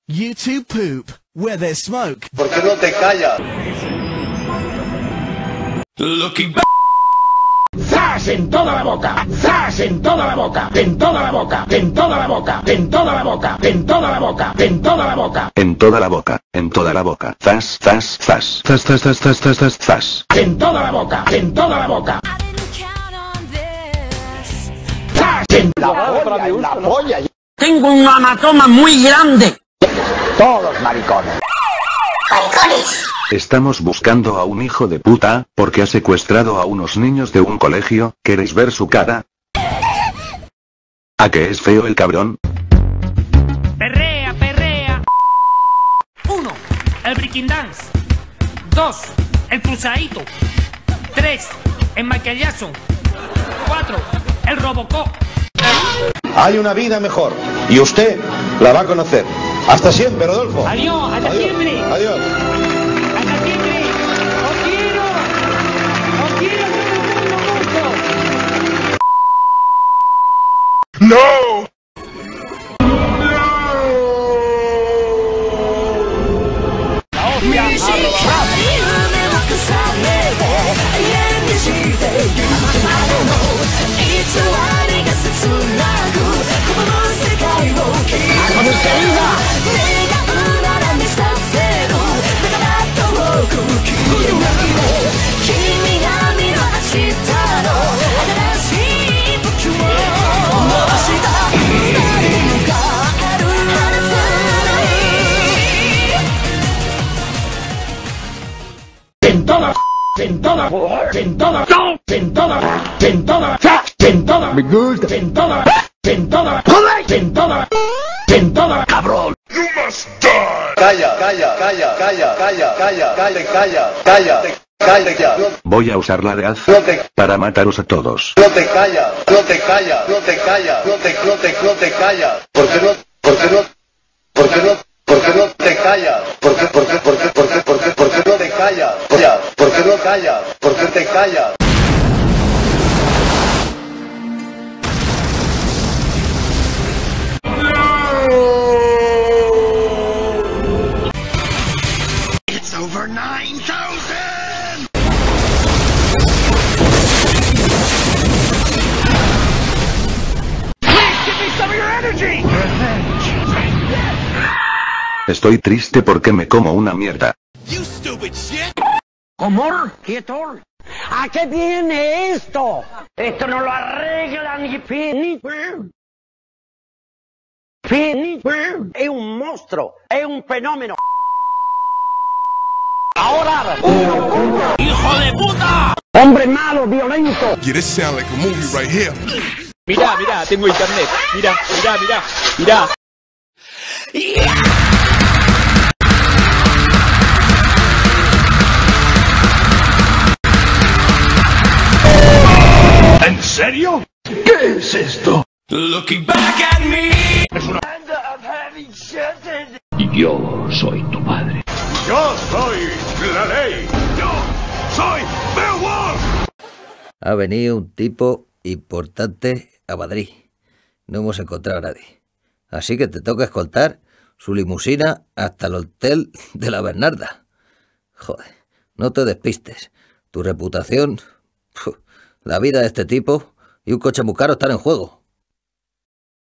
You two poop where there's smoke. ¿Por qué no te callas? Looking back. ¡Zas en toda la boca! ¡Zas en toda la boca! ¡En toda la boca! ¡En toda la boca! ¡En toda la boca! ¡En toda la boca! ¡En toda la boca! En toda la boca, en toda la boca. Zas, zas, zas. Zas, zas, zas, zas, zas, zas, zas. ¡En toda la boca! ¡En toda la boca! ¡Zas en la polla! Tengo un hematoma muy grande. Todos maricones. Estamos buscando a un hijo de puta, porque ha secuestrado a unos niños de un colegio. ¿Queréis ver su cara? ¿A qué es feo el cabrón? Perrea, perrea. 1. El breaking dance. 2. El cruzadito. 3. El Michael Jackson. 4. El Robocop. Hay una vida mejor y usted la va a conocer. Hasta siempre, Rodolfo. Adiós, hasta siempre. Adiós. Hasta siempre. Os quiero. Os quiero mucho. ¡No! ¡Cabrón! Calla, calla, calla, calla, calla, calla, calla, calla, calla, calla, ya. Voy a usar la de Az No te, para mataros a todos. no te calla, no te calla, no te calla, no te calla. ¿Por qué no? ¿Por qué no? ¿Por qué no? ¿Por qué no te calla? ¿Por qué no te calla? ¿Por qué no calla? ¿Por qué te calla? It's over 9,000! Please give me some of your energy! Estoy triste porque me como una mierda. ¿Cómo? ¿Quieto? ¿A qué viene esto? Esto no lo arregla ni Fini. Fini es un monstruo, es un fenómeno. Ahora, ¡Hijo de puta! hombre malo, violento. Yeah, this sound like a movie right here. Mira, mira, tengo internet. Mira, mira, mira, mira. ¿En serio? ¿Qué es esto? Looking back at me. Yo soy tu padre. Yo soy la ley. Yo soy Beowulf. Ha venido un tipo importante a Madrid. No hemos encontrado a nadie. Así que te toca escoltar su limusina hasta el hotel de la Bernarda. Joder, no te despistes. Tu reputación, la vida de este tipo y un coche muy caro están en juego.